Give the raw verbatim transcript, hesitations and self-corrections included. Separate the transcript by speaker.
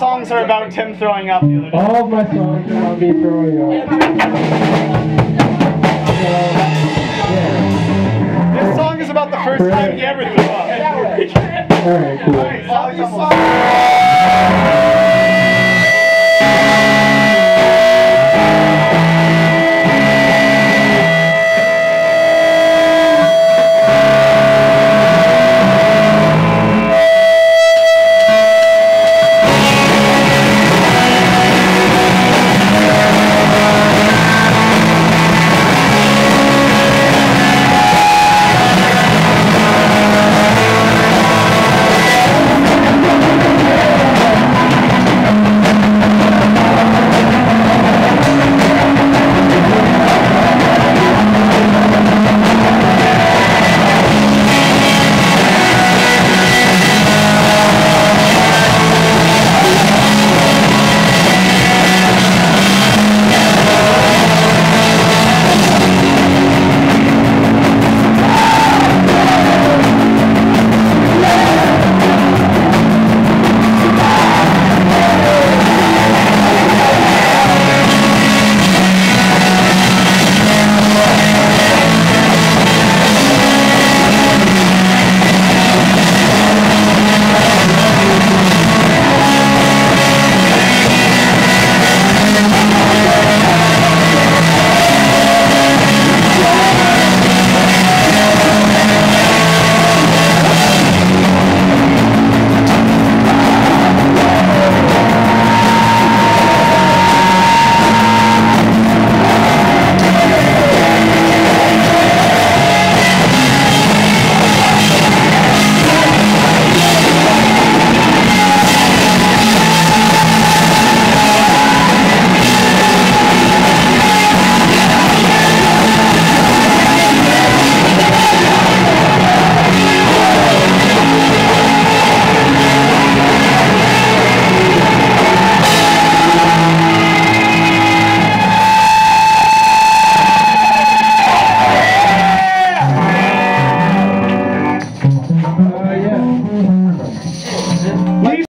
Speaker 1: songs are about Tim throwing up the other day.
Speaker 2: All of my songs are about me throwing up. So, yeah.
Speaker 1: This song is about the first time he ever threw up.
Speaker 2: Alright, cool.
Speaker 1: Alright,